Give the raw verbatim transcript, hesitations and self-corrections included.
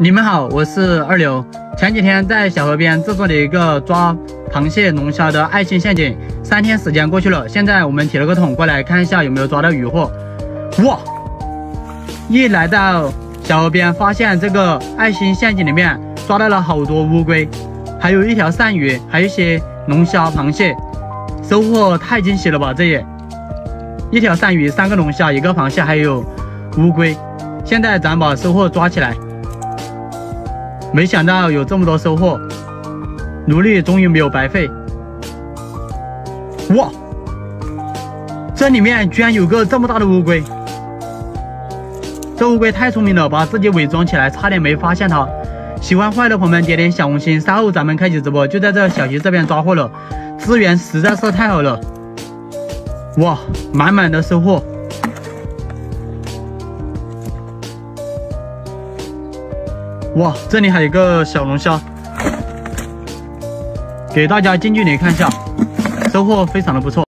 你们好，我是二流。前几天在小河边制作了一个抓螃蟹、龙虾的爱心陷阱，三天时间过去了，现在我们提了个桶过来看一下有没有抓到渔获。哇！一来到小河边，发现这个爱心陷阱里面抓到了好多乌龟，还有一条鳝鱼，还有一些龙虾、螃蟹，收获太惊喜了吧！这也一条鳝鱼、三个龙虾、一个螃蟹，还有乌龟。现在咱把收获抓起来。没想到有这么多收获，努力终于没有白费。哇！这里面居然有个这么大的乌龟，这乌龟太聪明了，把自己伪装起来，差点没发现它。喜欢坏的朋友们点点小红心，稍后咱们开启直播，就在这小溪这边抓获了，资源实在是太好了。哇，满满的收获。哇，这里还有一个小龙虾，给大家近距离看一下，收获非常的不错。